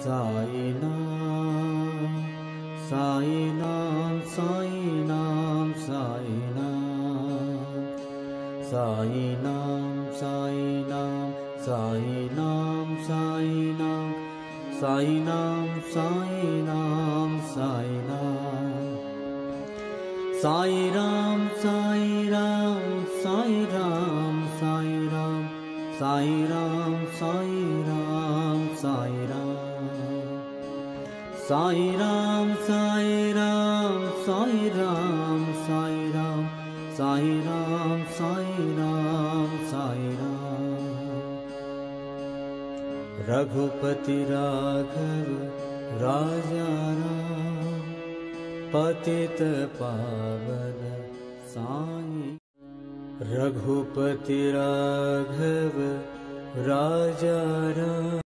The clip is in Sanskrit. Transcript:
Sai Nam, Sai Nam, Sai Nam, Sai Nam, Sai Nam, Sai Nam, Sai Nam, Sai Nam, Sai Nam, Sai Nam, Sai Nam, Sai Ram, Sai Ram, Sai Ram, Sai Ram, Sai Ram, Sai Ram, Sai Ram, Sai Ram, Sai Ram, Sai Ram, Sai Ram, Sai Ram, Sai Ram, Sai Ram. Raghupati Raghav Raja Ram, Patita Pavana Sai. Raghupati Raghav Raja Ram.